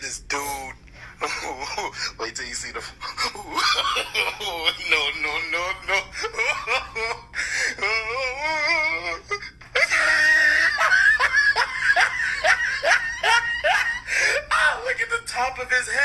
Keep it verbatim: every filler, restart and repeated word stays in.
this dude. Wait till you see the. No, no, no, no. Oh, look at the top of his head.